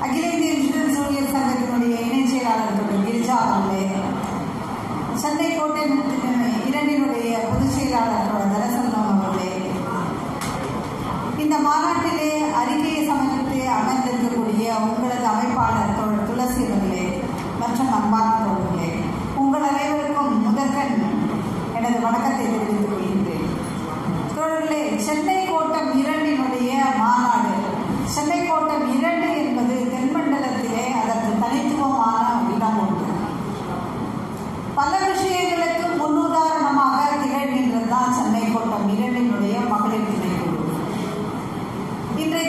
அகில இந்திய இன்சூரன்ஸ் ஊழியர் சங்கத்தினுடைய இணைச் செயலாளர் கிரிஜா அவர்களே, சென்னை கோட்டை 2 பொதுச் செயலாளர் தரசல்லம் அவர்களே, இந்த மாநாட்டிலே அறிக்கையை சமர்ப்பித்து அமர்ந்திருக்கக்கூடிய உங்களது அமைப்பாளர் துளசி அவர்களே மற்றும் அன்பார்ந்த தோழர்களே, உங்கள் அனைவருக்கும் முதற்கண் எனது வணக்கத்தை தெரிவித்துக் கொள்கின்றேன். தோழர்களே, சென்னை கோட்டம் 2 மாநாடு. சென்னை கோட்டம் 2 என்பது தென்மண்டலத்திலே அதற்கு தனித்துவமான இடம் உண்டு. பல விஷயங்களுக்கு முன்னுதாரணமாக திகழ்கின்றதுதான் சென்னை கோட்டம் 2 மகளிர் திணைக்குழு. இன்றைய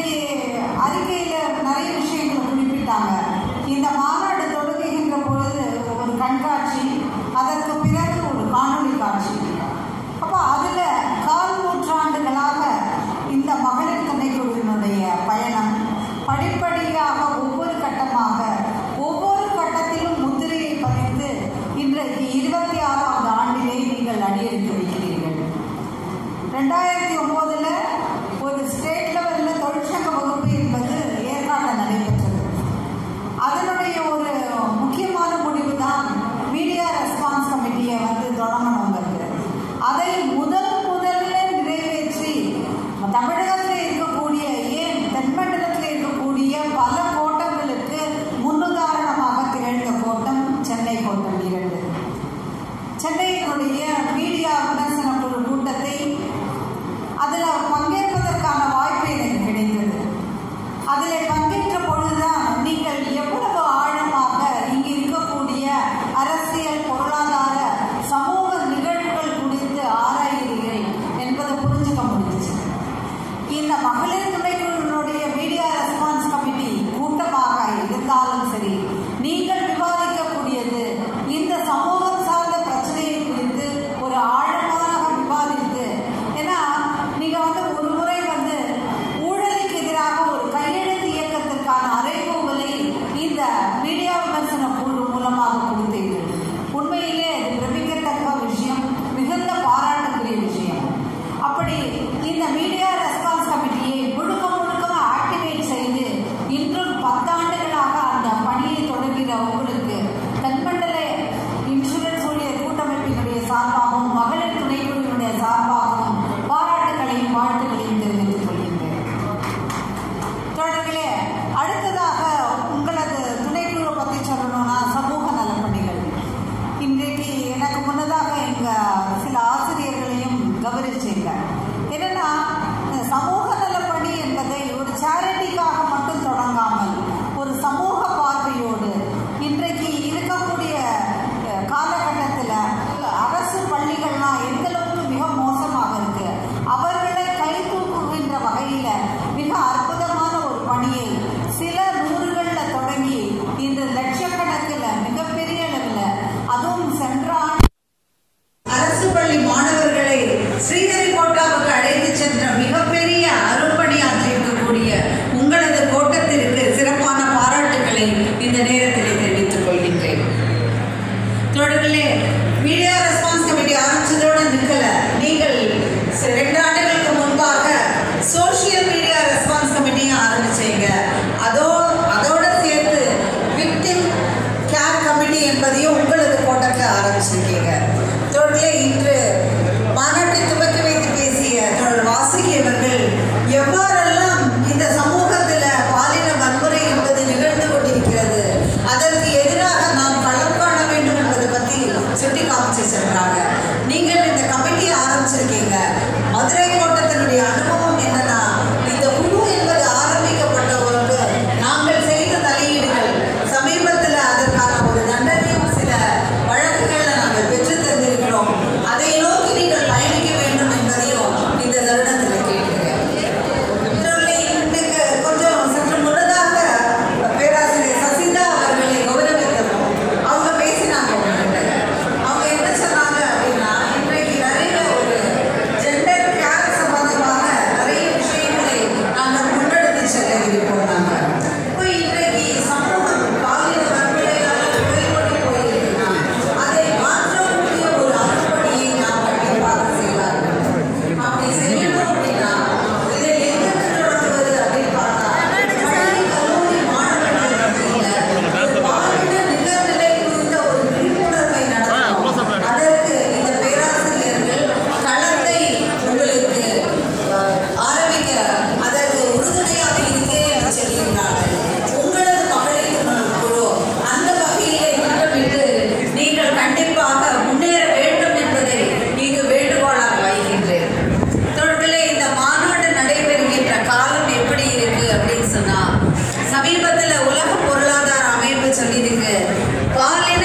சமீபத்தில் உலக பொருளாதார அமைப்பு சொல்லியிருக்கு, பாலின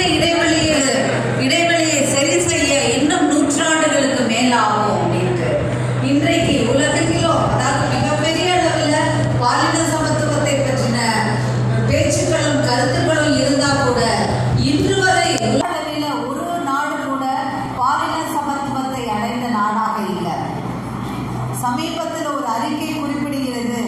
இடைவெளியை சரி செய்ய இன்னும் 100 ஆண்டுகளுக்கு மேலாகும் அப்படின்ட்டு. இன்றைக்கு உலகெங்கிலும், அதாவது மிகப்பெரிய அளவில் பாலின சமத்துவத்தை பற்றின பேச்சுக்களும் கருத்துக்களும் இருந்தா கூட இன்று வரை உலகில் ஒரு நாடு கூட பாலின சமத்துவத்தை அடைந்த நாடாக இல்லை. சமீபத்தில் ஒரு அறிக்கை குறிப்பிடுகிறது,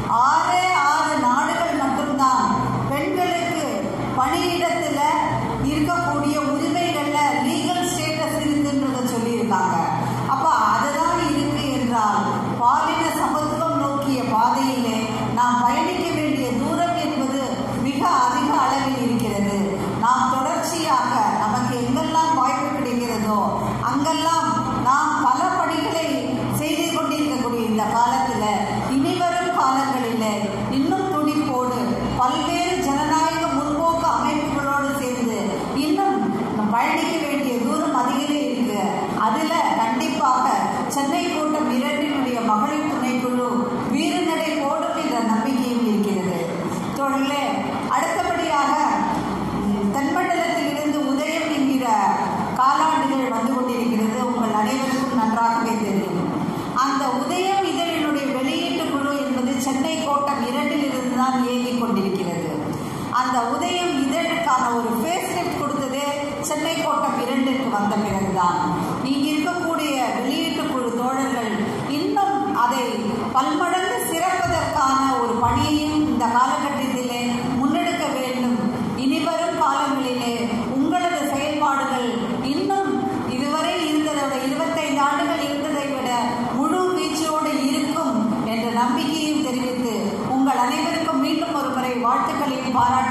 6 நாடுகள் மட்டும்தான் பெண்களுக்கு பணியிடத்தில் இருக்கக்கூடிய உரிமைகள்ல லீகல் ஸ்டேட்டஸ் இருக்குன்றத சொல்லியிருக்காங்க. அப்ப அதுதான் இருக்கு என்றால் பாலின சமத்துவம் நோக்கிய பாதையிலே நாம் பயணிக்க வேண்டிய தூரம் என்பது மிக அதிக அளவில் இருக்கிறது. நாம் தொடர்ச்சியாக நமக்கு எங்கெல்லாம் வாய்ப்பு கிடைக்கிறதோ அங்கெல்லாம் நாம் பல பணிகளை செய்து கொண்டிருக்கக்கூடிய இந்த காலத்தில் இனிவரும் காலங்களில் இன்னும் துடிப்போடு பல்வேறு ஜனநாயக முற்போக்கு அமைப்புகளோடு சேர்ந்து இன்னும் பயணிக்க வேண்டிய தூரம் அதிகமே இருக்கு. அதுல கண்டிப்பாக சென்னை கூட்டம் 2 மகளிர் துணைக்குழு வீறுநடை போடும் என்ற நம்பிக்கையும் இருக்கிறது. தொடர்ந்து அடுத்தபடியாக தென்மண்டலத்தில் இருந்து உதயம் என்கிற காலாண்டுகள் வந்து கொண்டிருக்கிறது. உங்கள் அனைவருக்கும் நன்றாகவே தெரியும். அந்த உதயம் இதழினுடைய வெளியீட்டு குழு என்பது சென்னை கோட்டம் 2 தான் இயங்கிக் கொண்டிருக்கிறது. அந்த உதயம் இதழுக்கான ஒரு ஃபேஸ் லிஃப்ட் கொடுத்ததே சென்னை கோட்டம் 2க்கு வந்த பிறகுதான். இங்கு இருக்கக்கூடிய வெளியீட்டு குழு தோழர்கள் இன்னும் அதை பல்மடங்கு சிறப்பதற்கான ஒரு பணியையும் இந்த காலகட்டத்திலே முன்னெடுக்க வேண்டும். இனிவரும் காலங்களிலே உங்களது செயல்பாடுகள் இன்னும் இதுவரை இருந்ததை விட 25 ஆண்டுகள் இருந்ததை விட முழு வீச்சோடு இருக்கும் என்ற நம்பிக்கையும் தெரிவித்து உங்கள் அனைவருக்கும் மீண்டும் ஒரு முறை வாழ்த்துக்களையும் பாராட்டு